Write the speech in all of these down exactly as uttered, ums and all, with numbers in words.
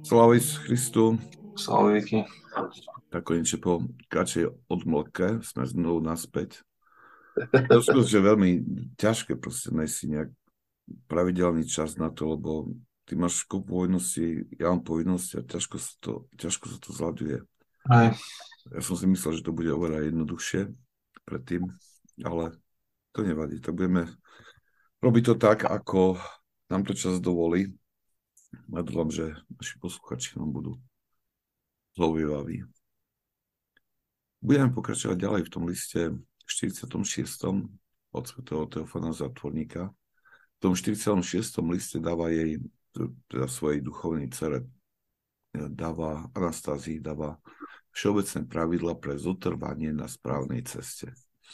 Sláva Isusu Christu, Slavíky. tak konečne po kratšej odmlke sme znovu naspäť. To je skutočne veľmi ťažké proste nájsť si nejak pravidelný čas na to, lebo ty máš kopu povinností, ja mám povinnosti a ťažko sa to, ťažko sa to zľaďuje. Aj. Ja som si myslel, že to bude oveľa jednoduchšie predtým, ale to nevadí. Tak budeme robiť to tak, ako nám to čas dovolí. Ja dúfam, že naši posluchači nám budú zhovievaví. Budeme pokračovať ďalej v tom liste štyridsiatom šiestom od svätého Teofana Zatvorníka. V tom štyridsiatom šiestom liste dáva jej, teda svojej duchovnej dcere, dáva Anastázii, dáva všeobecné pravidla pre zotrvanie na správnej ceste.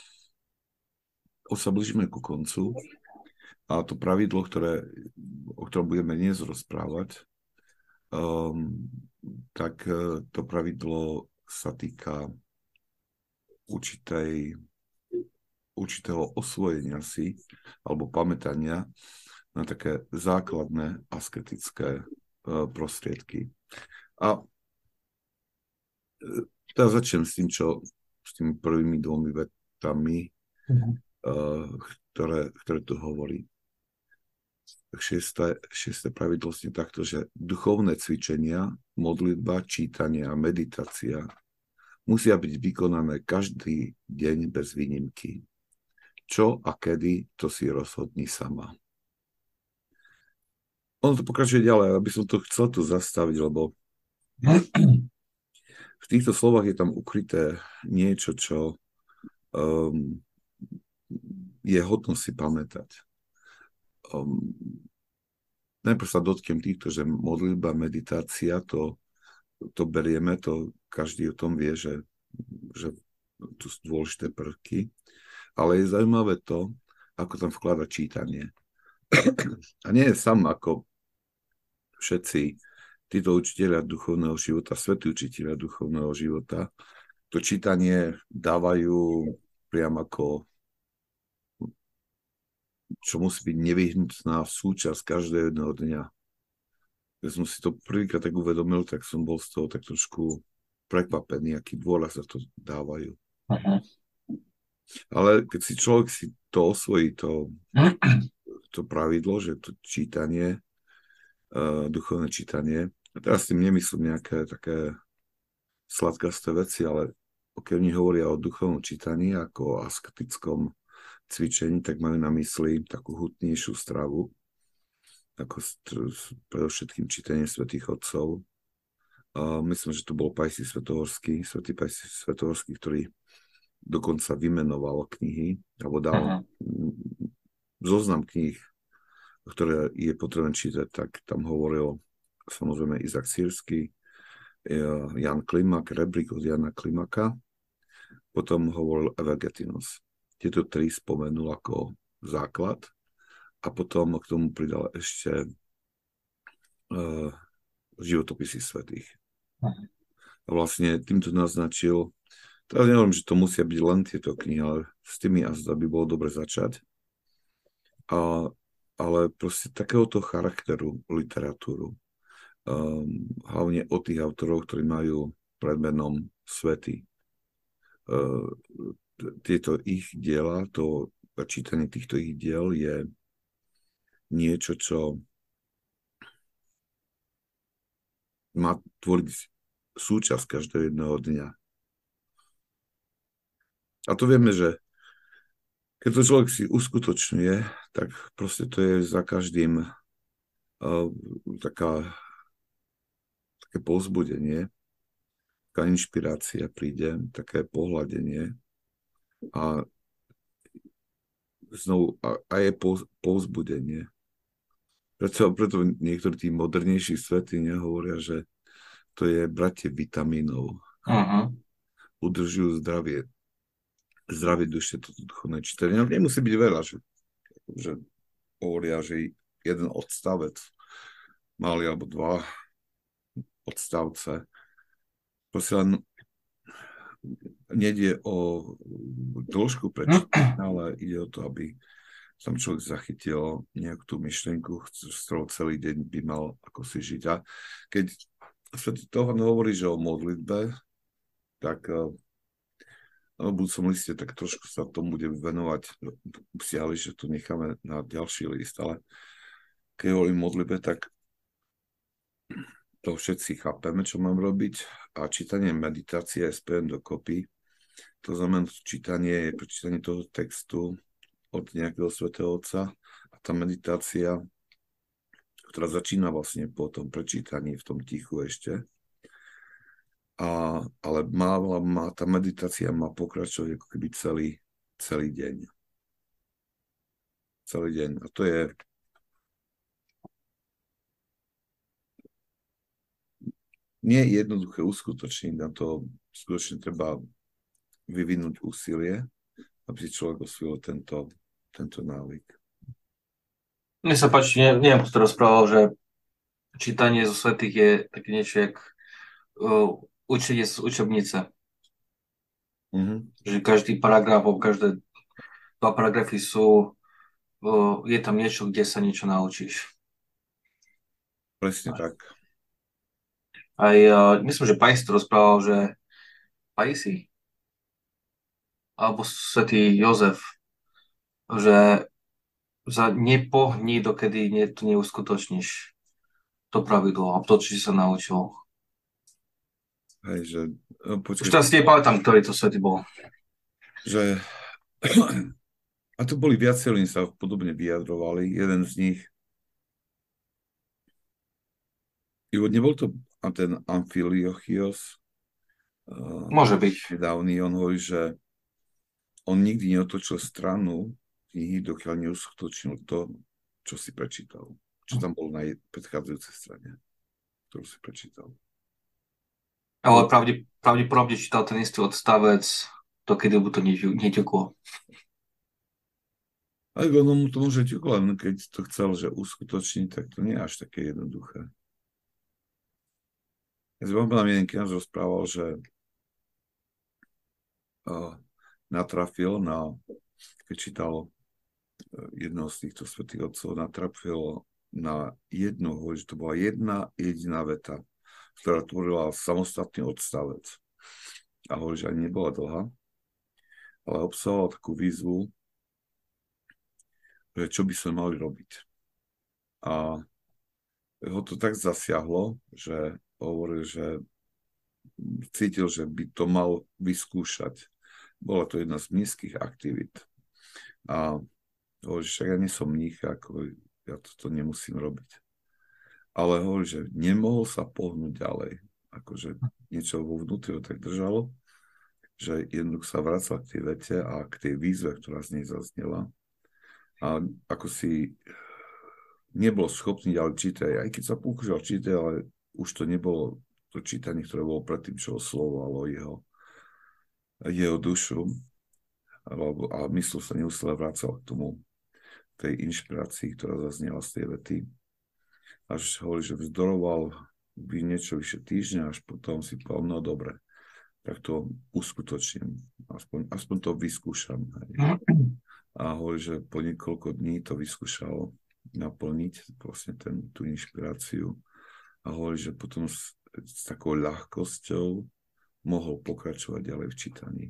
Už sa blížime ku koncu a to pravidlo, ktoré, o ktorom budeme dnes rozprávať, um, tak to pravidlo sa týka určitej, určitého osvojenia si alebo pamätania na také základné asketické uh, prostriedky. A teraz začnem s tým, čo s tými prvými dvomi vetami, uh-huh. uh, ktoré, ktoré tu hovorí. Šiesté, šiesté pravidlo je takto, že duchovné cvičenia, modlitba, čítanie a meditácia musia byť vykonané každý deň bez výnimky. Čo a kedy, to si rozhodni sama. Ono to pokračuje ďalej, aby som to chcel tu zastaviť, lebo v týchto slovách je tam ukryté niečo, čo um, je hodno si pamätať. Um, najprv sa dotknem týchto, že modlitba, meditácia, to, to berieme, to každý o tom vie, že, že tu sú dôležité prvky, ale je zaujímavé to, ako tam vklada čítanie. A nie je sám ako všetci títo učiteľia duchovného života, svätí učiteľia duchovného života, to čítanie dávajú priam ako čo musí byť nevyhnutná súčasť každého jedného dňa. Keď som si to prvýkrát tak uvedomil, tak som bol z toho tak trošku prekvapený, aký dôraz za to dávajú. Uh-huh. Ale keď si človek si to osvojí, to, to pravidlo, že to čítanie, uh, duchovné čítanie, a teraz s tým nemyslím nejaké také sladkasté veci, ale keď oni hovoria o duchovnom čítaní ako o asketickom cvičení, tak majú na mysli takú hutnejšiu stravu, ako predovšetkým čítanie svätých otcov. A myslím, že to bol Pajsi Svetohorský, svätý Pajsi Svetohorský, ktorý dokonca vymenoval knihy, alebo dal uh-huh. zoznam kníh, ktoré je potrebné čítať, tak tam hovoril samozrejme Izak Sýrsky, Jan Klimak, Rebrík od Jana Klimaka, potom hovoril Evagetinos. Tieto tri spomenul ako základ a potom k tomu pridal ešte uh, životopisy svätých. A vlastne týmto naznačil, teraz neviem, že to musia byť len tieto knihy, ale s tými azda by bolo dobre začať. A, ale proste takéhoto charakteru literatúru, um, hlavne od tých autorov, ktorí majú pred menom svätý. Uh, tieto ich diela, to čítanie týchto ich diel je niečo, čo má tvoriť súčasť každého jedného dňa. A to vieme, že keď to človek si uskutočňuje, tak proste to je za každým uh, taká, také povzbudenie, taká inšpirácia príde, také pohľadenie a znovu a, a je povzbudenie. Preto, preto niektorí tí modernejší svety nehovoria, že to je bratie vitamínov. Uh-huh. Udržujú zdravie. Zdravie duše, toto duchovné čítanie. Nemusí byť veľa, že, že hovoria, že jeden odstavec, malý alebo dva odstavce. Proste len nejde o dĺžku prečítania, ale ide o to, aby tam človek zachytil nejakú tú myšlienku, z ktorou celý deň by mal ako si žiť. A keď Svätý Teofán hovorí, že o modlitbe, tak na budúcom liste tak trošku sa tomu bude venovať, psiali, že to necháme na ďalší list, ale keď hovorím modlitbe, tak to všetci chápeme, čo mám robiť a čítanie meditácie je spojené dokopy. To znamená, čítanie je prečítanie toho textu od nejakého svätého Otca a tá meditácia, ktorá začína vlastne po tom prečítaní v tom tichu ešte. A, ale má, má, tá meditácia má pokračovať ako keby celý, celý deň. Celý deň. A to je nie je jednoduché uskutočniť, na to skutočne treba vyvinúť úsilie, aby si človek osvojil tento, tento návyk. Mne sa páči, ne, neviem, kto to rozprával, že čítanie zo svätých je také niečo jak uh, učenie z učebnice. Mm-hmm. Že každý paragraf, každé dva paragrafy sú, uh, je tam niečo, kde sa niečo naučíš. Presne tak. Aj, uh, myslím, že Pais to rozprával, že Paisi? Alebo svätý Jozef, že za nepohni, dokedy nie, to neuskutočníš to pravidlo a to, čo si sa naučil. Hej, že... Už Počkej, teraz si nepamätám, ktorý to svätý bol. že... A to boli viacerí, sa podobne vyjadrovali. Jeden z nich... Jo, nebol to ten Amfiliochios? Môže byť. Nedávny, on hovorí, že on nikdy neotočil stranu knihy, dokiaľ neuskutočnil to, čo si prečítal. Čo tam bolo na predchádzajúcej strane, ktorú si prečítal. Ale pravde, pravdepodobne čítal ten istý odstavec, to kedy mu to neťuklo. Ale ono mu to môže ťuklo, len keď to chcel, že uskutočniť, tak to nie je až také jednoduché. Ja si pamätám, jeden kňaz rozprával, že uh, natrafil na, keď čítal jedného z týchto svätých otcov, natrafil na jednu, že to bola jedna jediná veta, ktorá tvorila samostatný odstavec. A hovorí, že ani nebola dlhá, ale obsahovala takú výzvu, že čo by sme mali robiť. A ho to tak zasiahlo, že hovoril, že cítil, že by to mal vyskúšať. Bola to jedna z mníšskych aktivít. A hovorí, že však ja nie som mních, ako ja toto nemusím robiť. Ale hovorí, že nemohol sa pohnúť ďalej. Akože niečo vo vnútri ho tak držalo, že jednoducho sa vracal k tej vete a k tej výzve, ktorá z nej zaznela. A ako si nebol schopný ďalej čítať, aj keď sa pokúšal čítať, ale už to nebolo to čítanie, ktoré bolo predtým, čo oslovovalo jeho, jeho dušu. A mysl sa neustále vracal k tomu, tej inšpirácii, ktorá zaznela z tej vety. Až hovorí, že vzdoroval by niečo vyše týždňa, až potom si povedal, no dobre, tak to uskutočním. Aspoň, aspoň to vyskúšam. A hovorí, že po niekoľko dní to vyskúšal naplniť, vlastne ten, tú inšpiráciu. A hovorí, že potom s, s takou ľahkosťou mohol pokračovať ďalej v čítaní.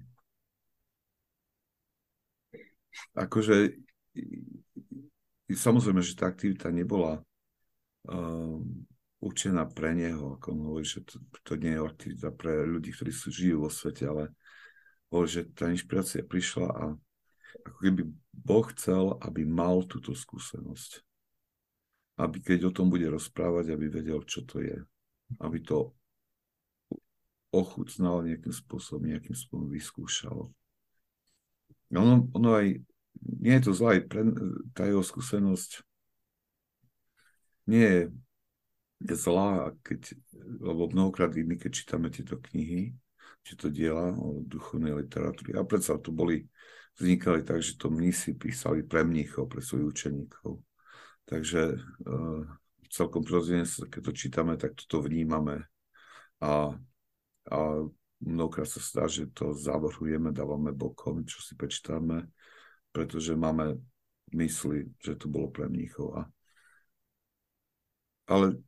Akože samozrejme, že tá aktivita nebola um, určená pre neho, ako on hovorí, že to, to nie je aktivita pre ľudí, ktorí sú, žijú vo svete, ale hovorí, že tá inšpirácia prišla a ako keby Boh chcel, aby mal túto skúsenosť. Aby keď o tom bude rozprávať, aby vedel, čo to je. Aby to ochutnal nejakým spôsobom, nejakým spôsobom vyskúšal. Ono, ono aj, nie je to zlá, aj pre, tá jeho skúsenosť nie je zlá, keď, lebo mnohokrát my, keď čítame tieto knihy, tieto diela o duchovnej literatúry, a predsa to boli, vznikali tak, že to mnísi písali pre mníchov, pre svojich učeníkov. Takže uh, celkom prirodzene, keď to čítame, tak toto vnímame. A, a mnohokrát sa stá, že to zavrhujeme, dávame bokom, čo si prečítame, pretože máme mysli, že to bolo pre mníchov. A, ale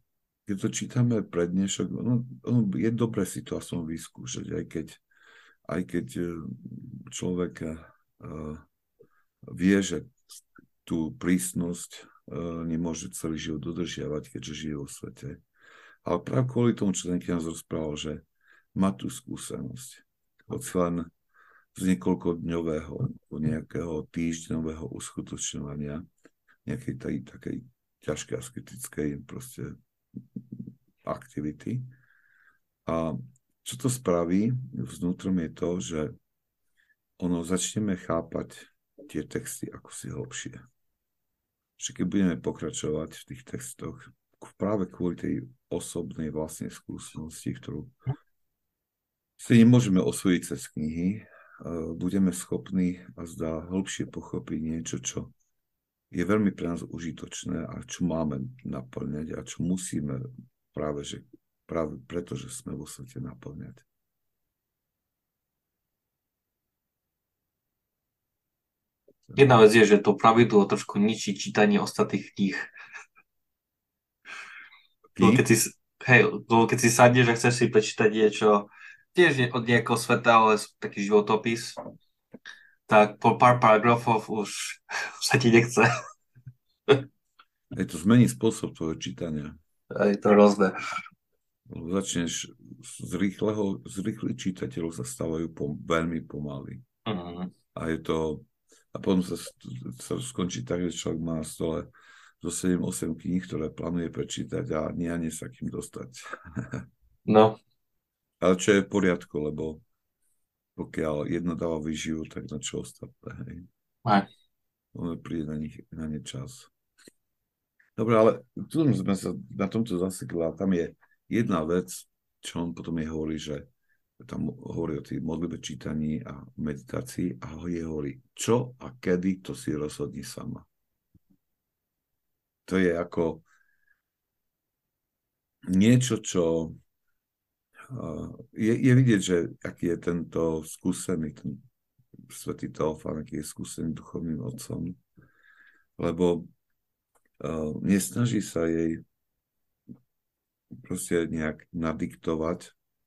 keď to čítame pred dnešok, no, no, je dobré si to aspoň vyskúšať, aj keď, aj keď človek uh, vie, že tú prísnosť uh, nemôže celý život dodržiavať, keďže žije vo svete. Ale práve kvôli tomu, čo ten kňaz rozprával, že má tú skúsenosť. Hoď len z niekoľkodňového, nejakého týždňového uskutočňovania nejakej tej, takej ťažkej asketickej proste aktivity. A čo to spraví vnútrom je to, že ono začneme chápať tie texty ako si hlbšie. Že keď budeme pokračovať v tých textoch práve kvôli tej osobnej vlastnej skúsenosti, ktorú si nemôžeme osvojiť cez knihy, budeme schopní a zdá hlbšie pochopiť niečo, čo je veľmi pre nás užitočné a čo máme naplňať a čo musíme práve, že, práve preto, že sme vo svete naplňať. Jedna vec je, že to pravidlo trošku ničí čítanie ostatných kníh. Keď si, hej, keď si sadneš a chceš si prečítať niečo, tiež od nejakého sveta, ale taký životopis, tak po pár paragrafov už sa ti nechce. Je to zmení spôsob tvojho čítania. Je to hrozné. Začneš z rýchleho, z rýchlych čítateľov sa stávajú pom, veľmi pomaly. Uh-huh. A je to, a potom sa, sa skončí tak, že človek má na stole zo sedem osem kníh, ktoré plánuje prečítať a nie ani sa kým dostať. No. Ale čo je v poriadku, lebo pokiaľ jedno dáva výživu, tak na čo ostatné, hej. Aj. Ono príde na, nich, na ne čas. Dobre, ale tu sme sa na tomto zasekli a tam je jedna vec, čo on potom je hovorí, že tam hovorí o tých modlitbe, čítaní a meditácii a ho je hovorí, čo a kedy, to si rozhodni sama. To je ako niečo, čo uh, je, je vidieť, že aký je tento skúsený, ten svätý Teofán, aký je skúsený duchovným otcom, lebo uh, nesnaží sa jej proste nejak nadiktovať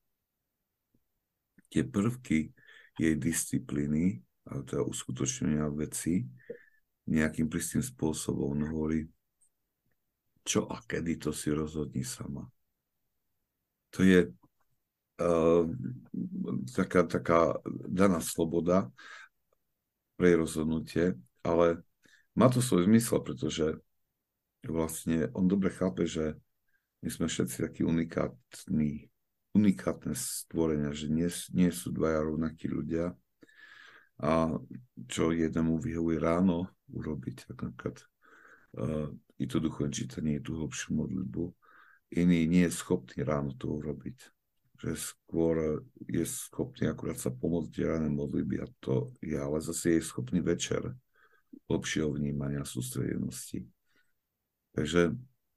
tie prvky jej disciplíny, ale teda uskutočnenia veci nejakým pristým spôsobom. On hovorí, čo a kedy, to si rozhodni sama. To je uh, taká, taká daná sloboda pre rozhodnutie, ale má to svoj zmysel, pretože vlastne on dobre chápe, že my sme všetci takí unikátni, unikátne stvorenia, že nie, nie sú dvaja rovnakí ľudia a čo jednému vyhovuje ráno urobiť, tak napríklad uh, i to duchovné čítanie, i tú hlbšiu modlitbu. Iný nie je schopný ráno to urobiť. Že skôr je schopný akurát sa pomôcť ráne modlitby a to je, ale zase je schopný večer hlbšieho vnímania sústredenosti. Takže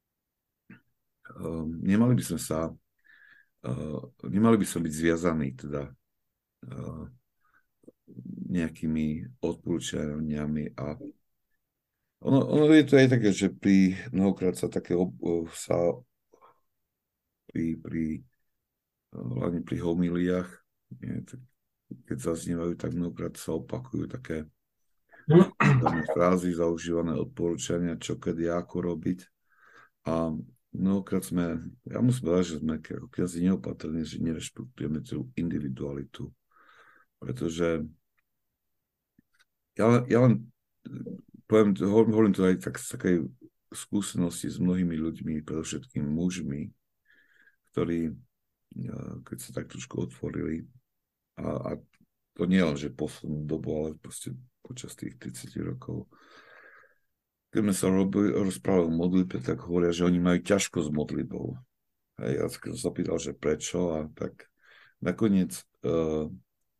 um, nemali by sme sa uh, nemali by sme byť zviazaní teda uh, nejakými odporúčaniami a Ono, ono je to aj také, že pri, mnohokrát sa také ob, sa pri, pri hlavne pri homíliách, nie, tak, keď zaznievajú, tak mnohokrát sa opakujú také frázy, zaužívané odporúčania, čo kedy ako robiť. A mnohokrát sme, ja musím povedať, že sme ako kňazi neopatrní, že nerešpektujeme tú individualitu. Pretože ja, ja len poviem, hovorím to aj tak z takej skúsenosti s mnohými ľuďmi, predovšetkým mužmi, ktorí, keď sa tak trošku otvorili, a, a to nie len, že poslednú dobu, ale proste počas tých tridsať rokov, keď sme sa rozprávali o modlitbe, tak hovoria, že oni majú ťažko s modlitbou. Hej, ja som sa pýtal, že prečo, a tak nakoniec uh,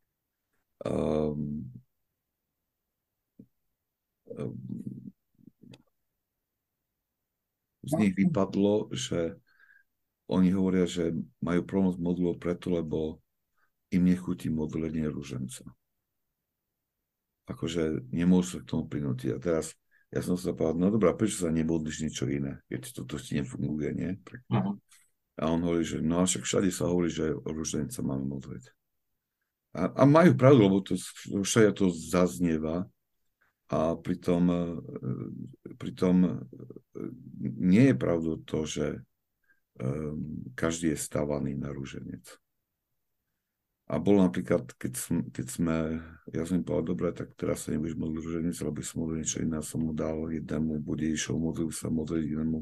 um, z nich vypadlo, že oni hovoria, že majú problém s modlou preto, lebo im nechutí modlenie ruženca. Akože nemôžu sa k tomu prinútiť. A teraz Ja som sa povedal, no dobrá, prečo sa nebodlíš niečo iné, keď toto ti nefunguje, nie? Uh-huh. A on hovorí, že no a však všade sa hovorí, že o ruženca máme modliť. A, a majú pravdu, lebo to, všade to zaznieva a pritom, e, pritom e, nie je pravdou to, že um, každý je stávaný na ruženec. A bolo napríklad, keď, som, keď sme, ja som im povedal, dobre, tak teraz sa nebudeš modliť ruženec, ale by som modlil niečo iné, som mu dal jednému Budejšov, modlil sa modliť inému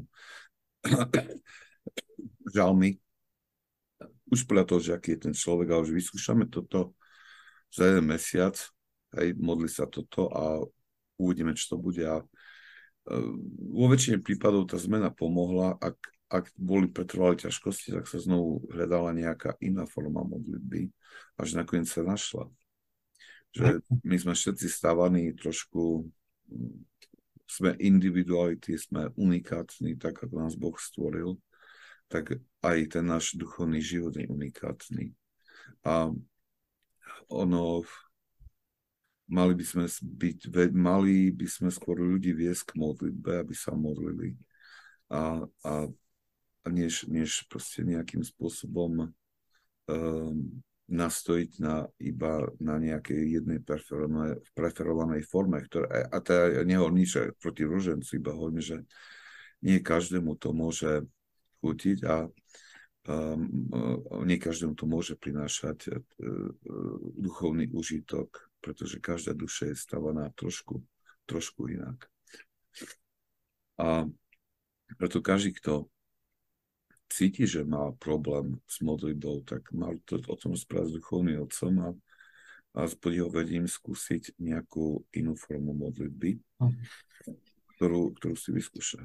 žalmy. Už podľa toho, že aký je ten človek, ale už vyskúšame toto za jeden mesiac, hej, modli sa toto a uvidíme, čo to bude. A vo väčšine prípadov tá zmena pomohla, ak, ak boli pretrvali ťažkosti, tak sa znovu hľadala nejaká iná forma modlitby, až nakoniec sa našla. Že my sme všetci stávaní trošku, sme individuality, sme unikátni, tak ako nás Boh stvoril, tak aj ten náš duchovný život je unikátny. A ono, mali by sme byť, mali by sme skôr ľudí viesť k modlitbe, aby sa modlili. A, a, a než, než proste nejakým spôsobom um, nastojiť na, iba na nejakej jednej preferovanej, preferovanej forme, ktoré, a to ja nehovorím nič proti ružencu, iba hovorím, že nie každému to môže chutiť a um, nie každému to môže prinášať uh, duchovný užitok, pretože každá duša je stavaná trošku, trošku inak. A preto každý, kto cíti, že má problém s modlitbou, tak mal to o tom správať s duchovným otcom a, a s jeho vedením skúsiť nejakú inú formu modlitby, ktorú, ktorú si vyskúša.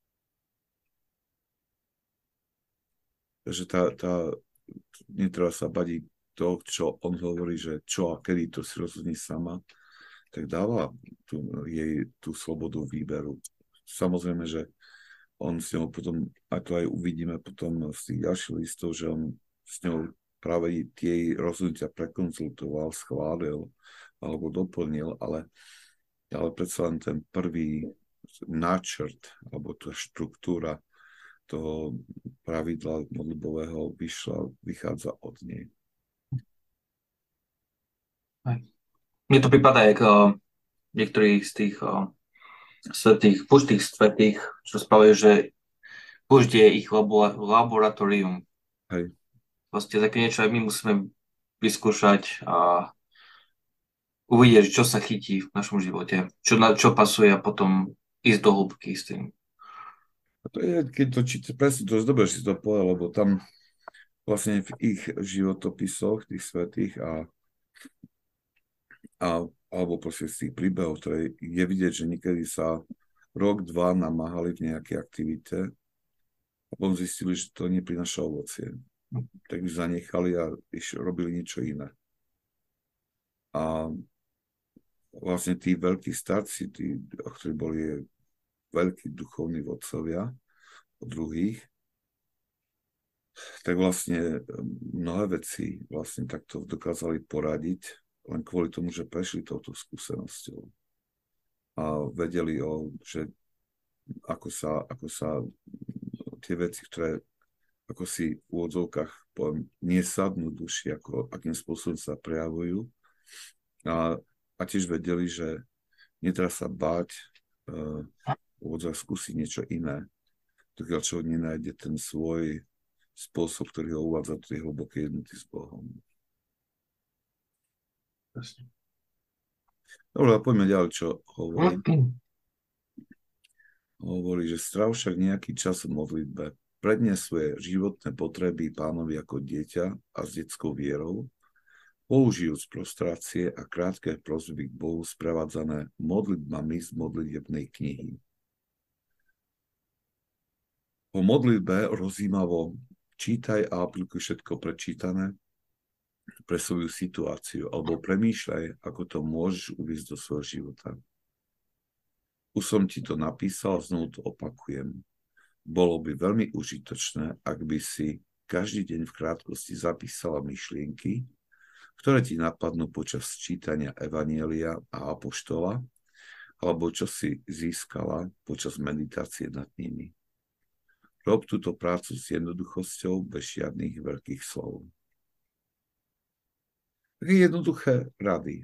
Takže tá, tá, netreba sa badiť to, čo on hovorí, že čo a kedy to si rozhodní sama, tak dáva tú, jej tú slobodu výberu. Samozrejme, že on s ňou potom, a to aj uvidíme potom z tých ďalších listov, že on s ňou práve tie rozhodnutia prekonzultoval, schválil alebo doplnil, ale, ale predsa len ten prvý náčrt alebo tá štruktúra toho pravidla modlitbového vyšla, vychádza od nej. Mne to prípada, ako niektorí z tých o, svetých, puštých svetých, čo spávajú, že pušť je ich labo, laboratórium. Hej. Vlastne také niečo aj my musíme vyskúšať a uvidieť, čo sa chytí v našom živote, čo, na, čo pasuje a potom ísť do hĺbky s tým. A to je, keď to číte, presne to je dobre, že si to povedal, lebo tam vlastne v ich životopisoch, tých svätých a, a alebo proste z tých príbehov, ktoré je vidieť, že niekedy sa rok, dva namáhali v nejakej aktivite a potom zistili, že to neprináša ovocie. Tak by zanechali a iš, robili niečo iné. A vlastne tí veľkí starci, tí, ktorí boli veľkí duchovní vodcovia od druhých, tak vlastne mnohé veci vlastne takto dokázali poradiť len kvôli tomu, že prešli touto skúsenosťou a vedeli, o, že ako sa, ako sa tie veci, ktoré ako si v úvodzovkách poviem, nesadnú duši, ako, akým spôsobom sa prejavujú a, a tiež vedeli, že netreba sa báť uh, v úvodzovkách skúsiť niečo iné, dokiaľ človek nenájde ten svoj spôsob, ktorý ho uvádza do tej hlbokej jednoty s Bohom. Dobre, poďme ďalej, čo hovorí. Hovorí, že stráv však nejaký čas v modlitbe. Predne svoje životné potreby Pánovi ako dieťa a s detskou vierou, použijúc prostrácie a krátke prosby k Bohu sprevádzané modlitbami z modlitebnej knihy. Po modlitbe rozjímavo čítaj a aplikuj všetko prečítané pre svoju situáciu, alebo premýšľaj, ako to môžeš uviesť do svojho života. Už som ti to napísal a znovu to opakujem. Bolo by veľmi užitočné, ak by si každý deň v krátkosti zapísala myšlienky, ktoré ti napadnú počas čítania Evanjelia a Apoštola, alebo čo si získala počas meditácie nad nimi. Rob túto prácu s jednoduchosťou bez žiadnych veľkých slov. Také jednoduché rady.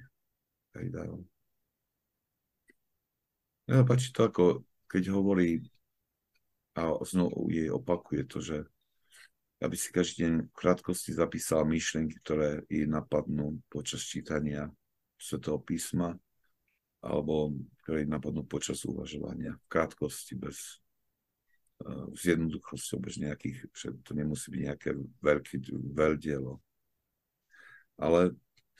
Ja páči to, ako keď hovorí a znovu jej opakuje to, že aby si každý deň v krátkosti zapísala myšlienky, ktoré jej napadnú počas čítania Svätého písma alebo ktoré jej napadnú počas uvažovania. V krátkosti, bez uh, s jednoduchosťou, bez nejakých, že to nemusí byť nejaké veľké veľdielo. Ale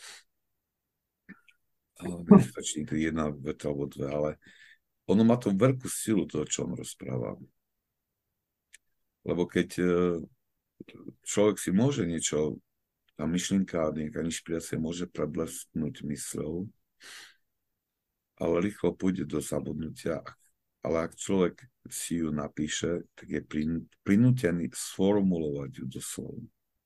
uh, stačí jedna veta alebo dve, ale ono má to veľkú silu toho, čo on rozpráva. Lebo keď uh, človek si môže niečo, tá myšlienka, nejaká inšpirácia môže preblesknúť mysľou, ale rýchlo pôjde do zabudnutia. Ale ak človek si ju napíše, tak je prinútený sformulovať ju do slov.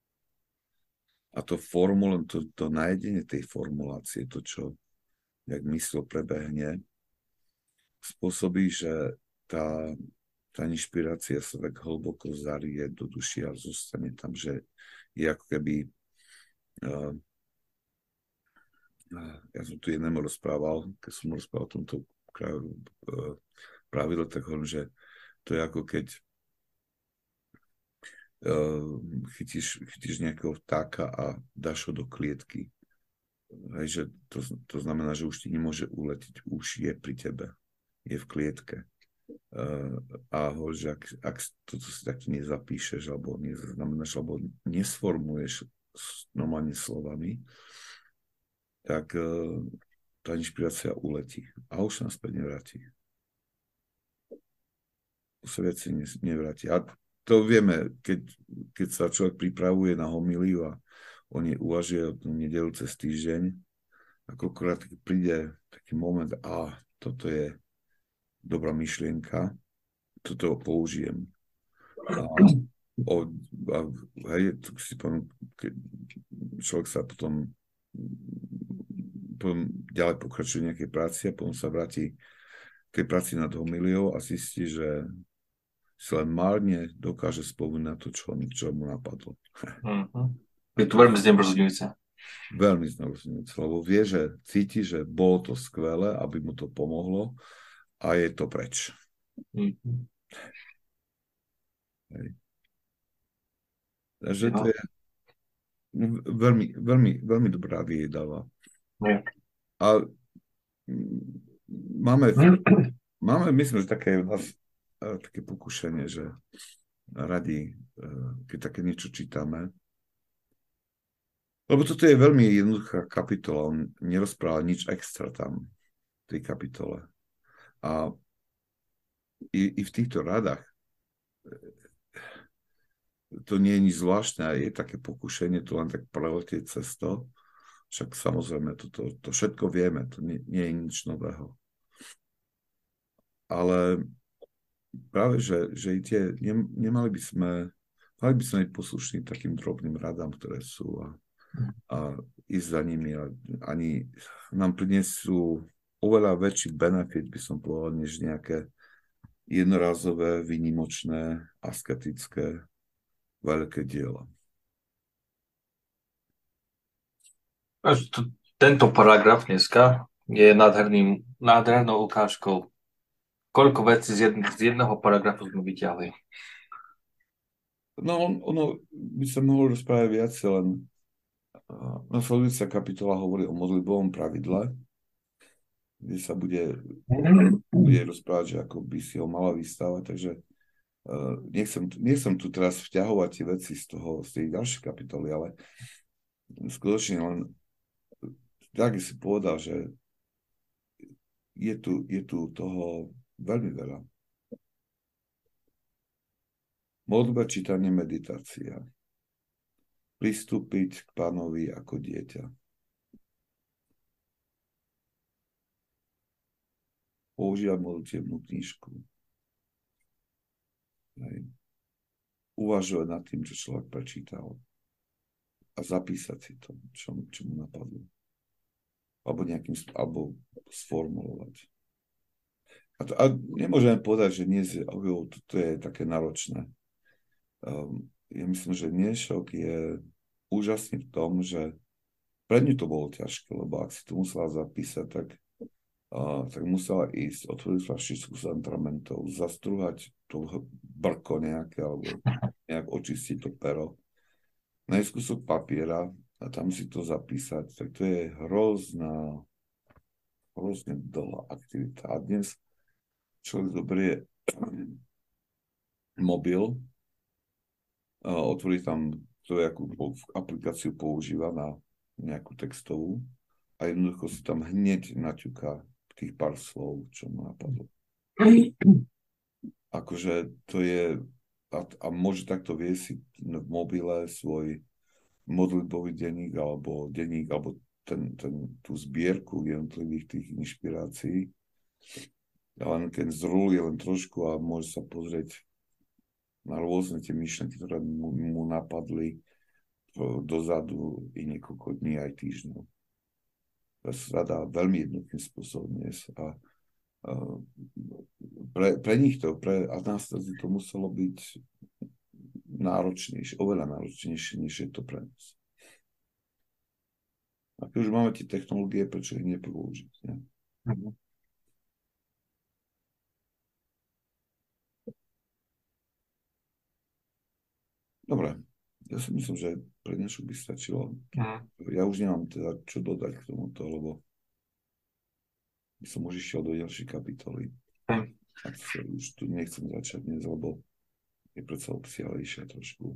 A to formule, to, to nájdenie tej formulácie, to, čo jak mysl prebehne, spôsobí, že tá tá inšpirácia sa tak hlboko zarie do duši a zostane tam, že je ako keby uh, uh, ja som tu jednému rozprával, keď som rozprával o tomto uh, pravidle, tak hovorím, že to je ako keď uh, chytíš, chytíš nejakého vtáka a dáš ho do klietky. Hej, že to, to znamená, že už ti nemôže uletiť, už je pri tebe, je v klietke. Uh, a hovorí, že ak, ak toto si takto nezapíšeš alebo neznamenáš, alebo nesformuješ normálne slovami, tak uh, tá inšpirácia uletí a už sa naspäť nevráti. Už sa veci nevráti. A to vieme, keď, keď sa človek pripravuje na homíliu a on je uvažuje o tú nedeľu cez týždeň a koľkokrát príde taký moment, a toto je dobrá myšlienka, toto použijem. A, o, a hej, si poviem, keď človek sa potom, potom ďalej pokračuje v nejakej práci a potom sa vráti k tej práci nad homíliou a zistí, že si len márne dokáže spomínať to, čo, čo mu napadlo. Uh-huh. Je to veľmi znebrzdňujúce. Veľmi znebrzdňujúce, lebo vie, že cíti, že bolo to skvelé, aby mu to pomohlo, a je to preč. Mm-hmm. Hej. Takže to je veľmi, veľmi, veľmi dobrá jej dáva. Yeah. A máme, máme, myslím, že také u nás také pokušenie, že radi, keď také niečo čítame, lebo toto je veľmi jednoduchá kapitola, on nerozpráva nič extra tam v tej kapitole. A i, i v týchto radách to nie je nič zvláštne a je také pokušenie to len tak preletieť cez to. Však samozrejme, to, to, to všetko vieme, to nie, nie je nič nového. Ale práve, že, že i tie, ne, nemali by sme, mali by sme byť poslušní takým drobným radám, ktoré sú a, a ísť za nimi a ani nám prinesú oveľa väčší benefit, by som povedal, než nejaké jednorázové, výnimočné, asketické, veľké diela. Tento paragraf dneska je nádherným, nádhernou ukážkou. Koľko vecí z, jedn, z jedného paragrafu sme vyťahli? No, on, ono by sa mohlo rozprávať viac, len uh, nasledujúca kapitola hovorí o modlitbovom pravidle, kde sa bude, bude rozprávať, že ako by si ho mala vystávať, takže uh, nechcem, nechcem tu teraz vťahovať tie veci z toho, z tej ďalšej kapitoly, ale skutočne len tak si povedal, že je tu, je tu toho veľmi veľa. Modlba, čítanie, meditácia. Pristúpiť k Pánovi ako dieťa. Používať modlitebnú knižku. Hej. Uvažovať nad tým, čo človek prečítal. A zapísať si to, čo, čo mu napadlo. Alebo nejakým, alebo sformulovať. A, to, a nemôžeme povedať, že dnes je, to je také náročné. Um, ja myslím, že dnešok je úžasný v tom, že pre ňu to bolo ťažké, lebo ak si to musela zapísať, tak, uh, tak musela ísť, otvoriť fľašičku s antramentov, zastruhať to brko nejaké, alebo nejak očistiť to pero, nájsť kúsok papiera a tam si to zapísať, tak to je hrozná, hrozne dlhá aktivita. A dnes človek zoberie mobil, otvorí tam to, akú aplikáciu používa na nejakú textovú a jednoducho si tam hneď naťuká tých pár slov, čo mu napadlo. Akože to je a, a môže takto viesť v mobile svoj modlitbový denník alebo denník alebo ten, ten, tú zbierku jednotlivých tých inšpirácií. A len keď zrúli len trošku a môže sa pozrieť na rôzne tie myšlenky, ktoré mu, mu napadli dozadu i niekoľko dní aj týždňov. To sa dá veľmi jednotným spôsobom dnes. A, a pre, pre nich to, pre Anastáziu to muselo byť náročnejšie, oveľa náročnejšie, než je to pre nás. A keď už máme tie technológie, prečo ich nepoužiť? Ne? Mm-hmm. Dobre, ja si myslím, že pre dnešku by stačilo. Mm. Ja už nemám teda čo dodať k tomuto, lebo by som už išiel do ďalšej kapitoly. Mm. A sa už tu nechcem začať dnes, lebo je predsa obsiahlejšia trošku.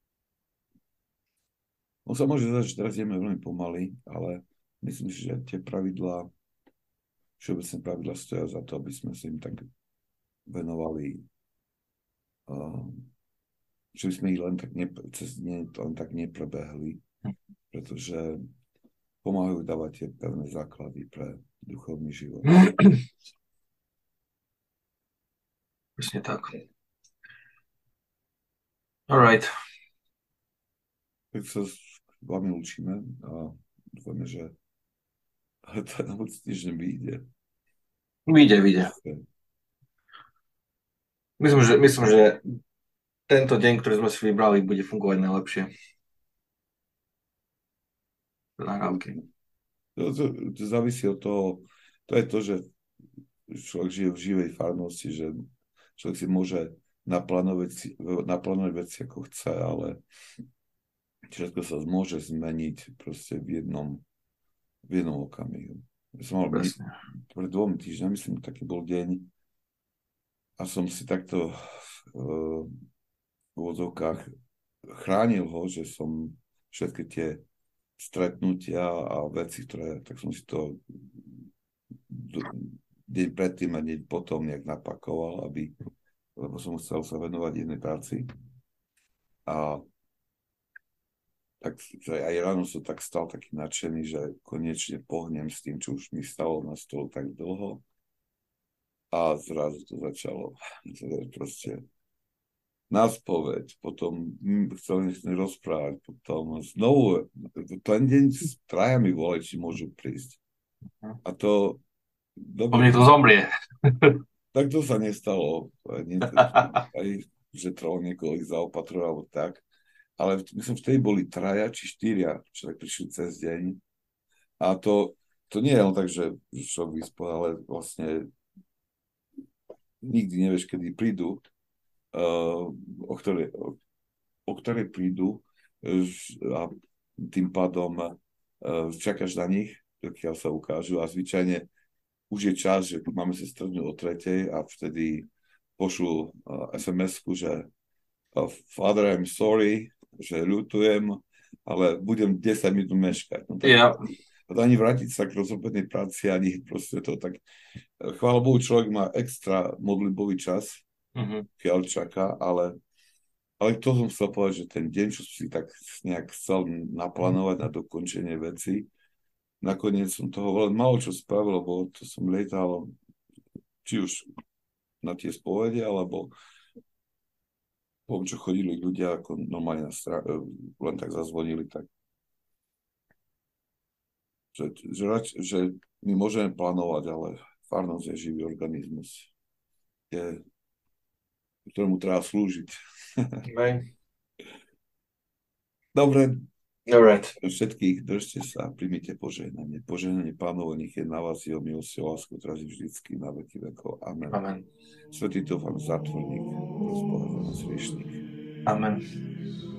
On sa môže zdať, že teraz ideme veľmi pomaly, ale myslím si, že tie pravidlá, všeobecné pravidlá stoja za to, aby sme sa im tak venovali uh, že by sme ich len tak, ne, cez ne, len tak neprebehli, pretože pomáhajú dávať tie pevné základy pre duchovný život. Presne tak. All right. Tak sa s vami učíme a dúfame, že to na budúci týždeň vyjde. Vyjde, vyjde. Myslím, že, myslím, že tento deň, ktorý sme si vybrali, bude fungovať najlepšie. Nahrávky. To, to, to závisí od toho, to je to, že človek žije v živej farnosti, že človek si môže naplánovať, naplánovať veci, ako chce, ale všetko sa môže zmeniť proste v jednom, v jednom okamihu. Ja som mal pred dvomi týždňami, myslím, taký bol deň a som si takto uh, v úvodzovkách chránil ho, že som všetky tie stretnutia a veci, ktoré, tak som si to deň predtým a deň potom nejak napakoval, aby, lebo som chcel sa venovať jednej práci. A tak aj ráno som tak stal taký nadšený, že konečne pohnem s tým, čo už mi stalo na stole tak dlho. A zrazu to začalo proste na spoveď, potom chcel nechcem rozprávať, potom znovu, ten deň traja mi volali, či môžu prísť. A to... Po mne to zomrie. Tak to sa nestalo. Nie, aj, že trvalo niekoho ich zaopatrovať, alebo tak. Ale myslím, vtedy boli traja, či štyria, čo tak prišli cez deň. A to, to nie je len tak, že šok vyspal, ale vlastne nikdy nevieš, kedy prídu. Uh, o, ktoré, o, o ktoré prídu a tým pádom uh, čakáš na nich, dokiaľ sa ukážu a zvyčajne už je čas, že máme sa stretnúť o tretej a vtedy pošlu uh, es em esku, že uh, Father, I'm sorry, že ľutujem, ale budem desať minút meškať. No, tak, yeah. Ani vrátiť sa k rozobenej práci, ani proste to tak. Chvála Bohu, človek má extra modlitbový čas, Uh-huh. Kiaľ čaká, ale, ale to som chcel povedať, že ten deň, čo si tak nejak chcel naplánovať na dokončenie veci, nakoniec som toho veľmi malo čo spravil, lebo to som lietal či už na tie spovede, alebo po čo chodili ľudia, ako normálne na stra- len tak zazvonili, tak že, že, že my môžeme plánovať, ale Farnosť je živý organizmus, je, ktorému treba slúžiť. Hej. Dobre, Alright. všetkých držte sa, príjmite požehnanie. Požehnanie Pánovo nech je na vás jeho milosť a lásku, teraz i vždycky na veky vekov. Amen. Amen. Svetý Teofán Zatvorník, pros Boha za nás hriešných. Amen.